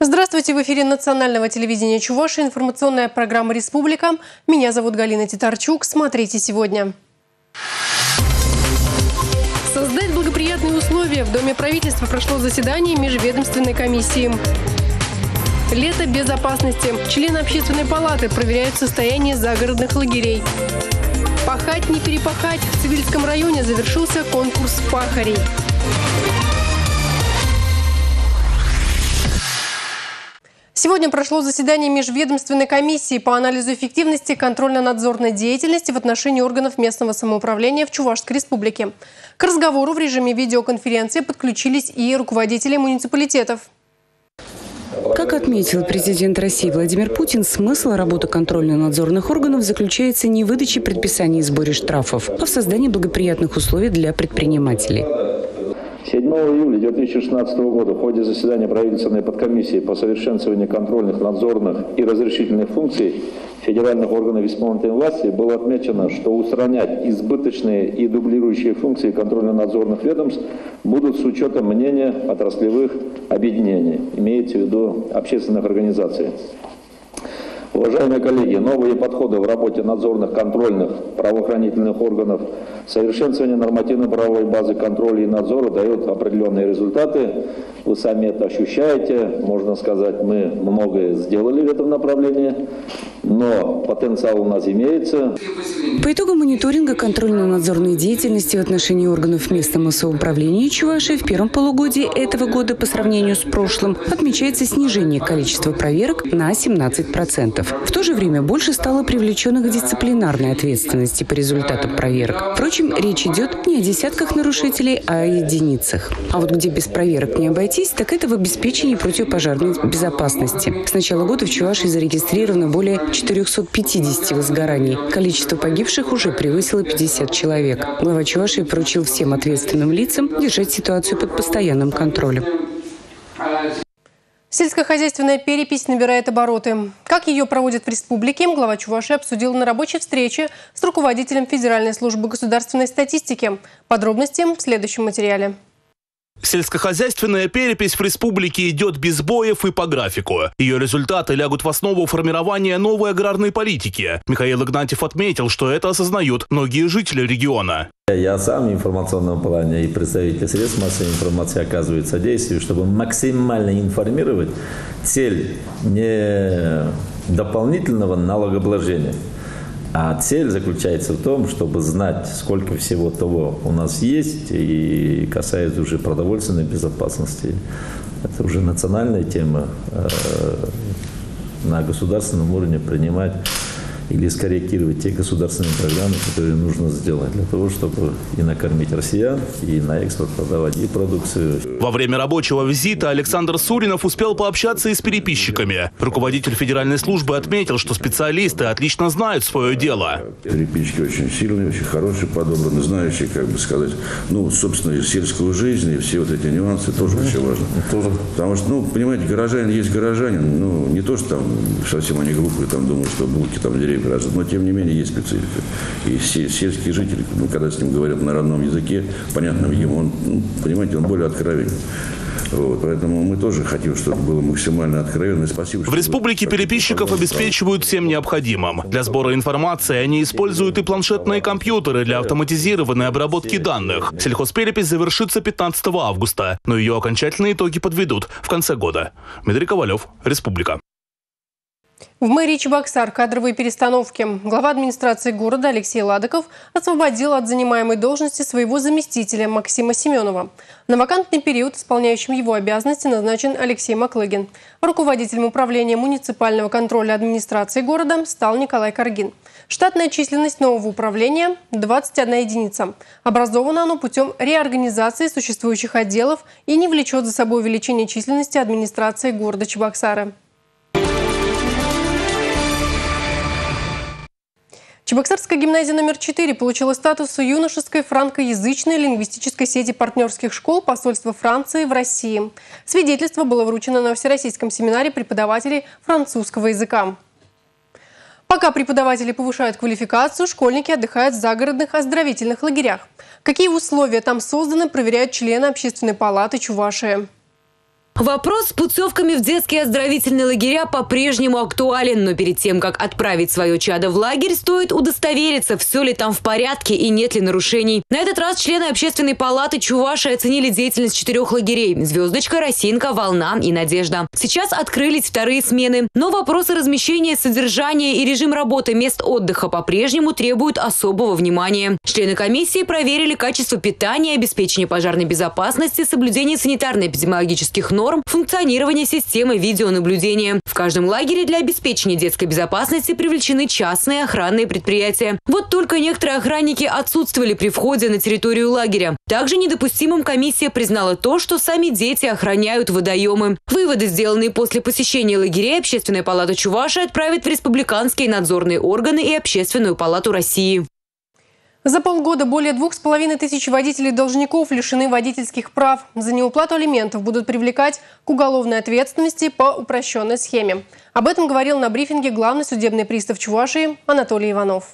Здравствуйте! В эфире национального телевидения Чувашии информационная программа «Республика». Меня зовут Галина Титарчук. Смотрите сегодня. Создать благоприятные условия. В Доме правительства прошло заседание межведомственной комиссии. Лето безопасности. Члены общественной палаты проверяют состояние загородных лагерей. Пахать не перепахать. В Цивильском районе завершился конкурс пахарей. Сегодня прошло заседание межведомственной комиссии по анализу эффективности контрольно-надзорной деятельности в отношении органов местного самоуправления в Чувашской республике. К разговору в режиме видеоконференции подключились и руководители муниципалитетов. Как отметил президент России Владимир Путин, смысл работы контрольно-надзорных органов заключается не в выдаче предписаний и сборе штрафов, а в создании благоприятных условий для предпринимателей. 7 июля 2016 года в ходе заседания правительственной подкомиссии по совершенствованию контрольных, надзорных и разрешительных функций федеральных органов исполнительной власти было отмечено, что устранять избыточные и дублирующие функции контрольно-надзорных ведомств будут с учетом мнения отраслевых объединений, имеется в виду общественных организаций. Уважаемые коллеги, новые подходы в работе надзорных, контрольных, правоохранительных органов, совершенствование нормативно-правовой базы контроля и надзора дает определенные результаты. Вы сами это ощущаете. Можно сказать, мы многое сделали в этом направлении, но потенциал у нас имеется. По итогам мониторинга контрольно-надзорной деятельности в отношении органов местного самоуправления Чувашии в первом полугодии этого года по сравнению с прошлым отмечается снижение количества проверок на 17%. В то же время больше стало привлеченных к дисциплинарной ответственности по результатам проверок. Впрочем, речь идет не о десятках нарушителей, а о единицах. А вот где без проверок не обойтись, так это в обеспечении противопожарной безопасности. С начала года в Чувашии зарегистрировано более 450 возгораний. Количество погибших уже превысило 50 человек. Глава Чувашии поручил всем ответственным лицам держать ситуацию под постоянным контролем. Сельскохозяйственная перепись набирает обороты. Как ее проводят в республике, глава Чувашии обсудил на рабочей встрече с руководителем Федеральной службы государственной статистики. Подробности в следующем материале. Сельскохозяйственная перепись в республике идет без сбоев и по графику. Ее результаты лягут в основу формирования новой аграрной политики. Михаил Игнатьев отметил, что это осознают многие жители региона. Я сам в информационном плане и представитель средств массовой информации оказывают содействие, чтобы максимально информировать. Цель не дополнительного налогообложения, а цель заключается в том, чтобы знать, сколько всего того у нас есть, и касается уже продовольственной безопасности. Это уже национальная тема, на государственном уровне принимать или скорректировать те государственные программы, которые нужно сделать для того, чтобы и накормить россиян, и на экспорт продавать и продукцию. Во время рабочего визита Александр Суринов успел пообщаться и с переписчиками. Руководитель федеральной службы отметил, что специалисты отлично знают свое дело. Переписчики очень сильные, очень хорошие, подобраны, знающие, как бы сказать, собственно, сельскую жизнь и все вот эти нюансы тоже очень важно. Потому что, понимаете, горожанин есть горожанин, не то, что там совсем они глупые, там думают, что булки там деревья растут, но тем не менее есть специфика. И сельские жители, когда с ним говорят на родном языке, понятном ему, он, понимаете, он более откровенен. Поэтому мы тоже хотим, чтобы было максимально откровенно. Спасибо. В республике переписчиков обеспечивают всем необходимым. Для сбора информации они используют и планшетные компьютеры для автоматизированной обработки данных. Сельхозперепись завершится 15 августа, но ее окончательные итоги подведут в конце года. Дмитрий Ковалев, Республика. В мэрии Чебоксар кадровые перестановки. Глава администрации города Алексей Ладыков освободил от занимаемой должности своего заместителя Максима Семенова. На вакантный период исполняющим его обязанности назначен Алексей Маклыгин. Руководителем управления муниципального контроля администрации города стал Николай Каргин. Штатная численность нового управления – 21 единица. Образовано оно путем реорганизации существующих отделов и не влечет за собой увеличение численности администрации города Чебоксара. Чебоксарская гимназия номер 4 получила статус юношеской франкоязычной лингвистической сети партнерских школ посольства Франции в России. Свидетельство было вручено на Всероссийском семинаре преподавателей французского языка. Пока преподаватели повышают квалификацию, школьники отдыхают в загородных оздоровительных лагерях. Какие условия там созданы, проверяют члены Общественной палаты Чувашии. Вопрос с путевками в детские оздоровительные лагеря по-прежнему актуален. Но перед тем, как отправить свое чадо в лагерь, стоит удостовериться, все ли там в порядке и нет ли нарушений. На этот раз члены Общественной палаты Чувашии оценили деятельность 4 лагерей – «Звездочка», «Росинка», «Волна» и «Надежда». Сейчас открылись вторые смены. Но вопросы размещения, содержания и режим работы мест отдыха по-прежнему требуют особого внимания. Члены комиссии проверили качество питания, обеспечение пожарной безопасности, соблюдение санитарно-эпидемиологических норм, функционирование системы видеонаблюдения. В каждом лагере для обеспечения детской безопасности привлечены частные охранные предприятия. Вот только некоторые охранники отсутствовали при входе на территорию лагеря. Также недопустимым комиссия признала то, что сами дети охраняют водоемы. Выводы, сделанные после посещения лагерей, Общественная палата Чувашии отправит в республиканские надзорные органы и Общественную палату России. За полгода более 2500 водителей-должников лишены водительских прав. За неуплату алиментов будут привлекать к уголовной ответственности по упрощенной схеме. Об этом говорил на брифинге главный судебный пристав Чувашии Анатолий Иванов.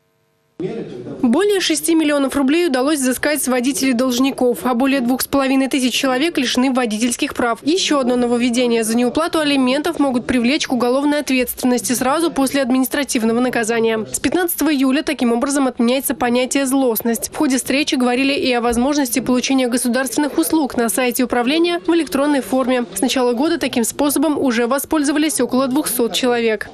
Более 6 миллионов рублей удалось взыскать с водителей-должников, а более 2500 человек лишены водительских прав. Еще одно нововведение: за неуплату алиментов могут привлечь к уголовной ответственности сразу после административного наказания. С 15 июля таким образом отменяется понятие «злостность». В ходе встречи говорили и о возможности получения государственных услуг на сайте управления в электронной форме. С начала года таким способом уже воспользовались около 200 человек.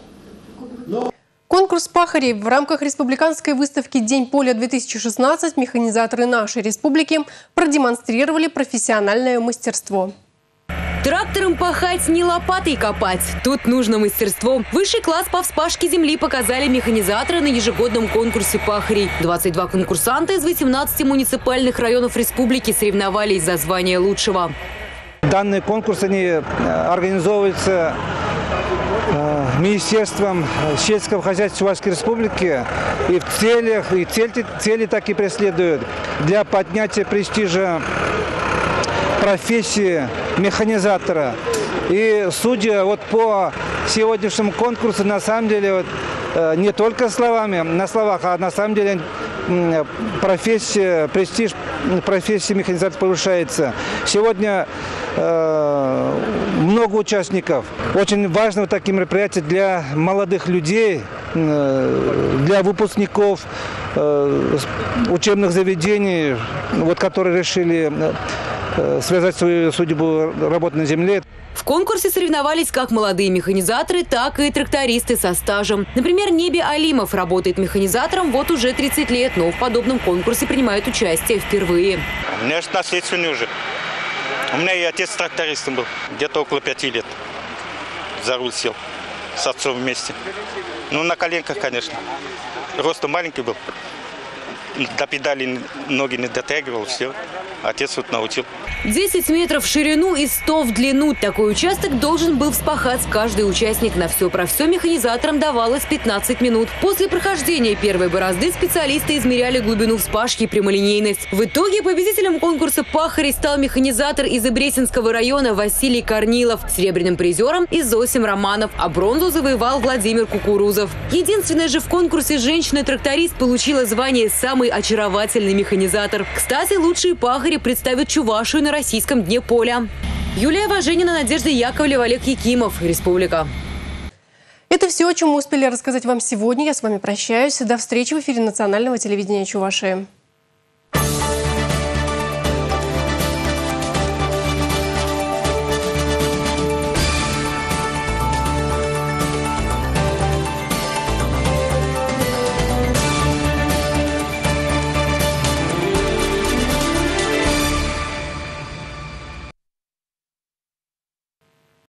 Конкурс пахарей. В рамках республиканской выставки «День поля-2016» механизаторы нашей республики продемонстрировали профессиональное мастерство. Трактором пахать, не лопатой копать. Тут нужно мастерство. Высший класс по вспашке земли показали механизаторы на ежегодном конкурсе пахарей. 22 конкурсанта из 18 муниципальных районов республики соревновались за звание лучшего. Данный конкурс организовывается Министерством сельского хозяйства Чувашской республики и в целях, и цели так и преследуют для поднятия престижа профессии механизатора. И судя по сегодняшнему конкурсу, на самом деле, не только словами, на словах, а на самом деле престиж профессии механизатора повышается. Сегодня много участников. Очень важно вот такие мероприятия для молодых людей, для выпускников учебных заведений, которые решили связать свою судьбу работы на земле. В конкурсе соревновались как молодые механизаторы, так и трактористы со стажем. Например, Неби Алимов работает механизатором уже 30 лет, но в подобном конкурсе принимает участие впервые. У меня же наследственный уже. У меня и отец трактористом был. Где-то около 5 лет за руль сел с отцом вместе. На коленках, конечно. Ростом маленький был. До педали ноги не дотягивал, все. Отец научил. 10 метров в ширину и 100 в длину. Такой участок должен был вспахать каждый участник. На все про все механизаторам давалось 15 минут. После прохождения первой борозды специалисты измеряли глубину вспашки и прямолинейность. В итоге победителем конкурса пахарей стал механизатор из Ибресинского района Василий Корнилов. Серебряным призером – Изосим Романов, а бронзу завоевал Владимир Кукурузов. Единственная же в конкурсе женщина-тракторист получила звание «Самый очаровательный механизатор». Кстати, лучшие пахари представят Чувашию на Российском дне поля. Юлия Важенина, Надежда Яковлева, Олег Якимов. Республика. Это все, о чем мы успели рассказать вам сегодня. Я с вами прощаюсь. До встречи в эфире национального телевидения Чувашии.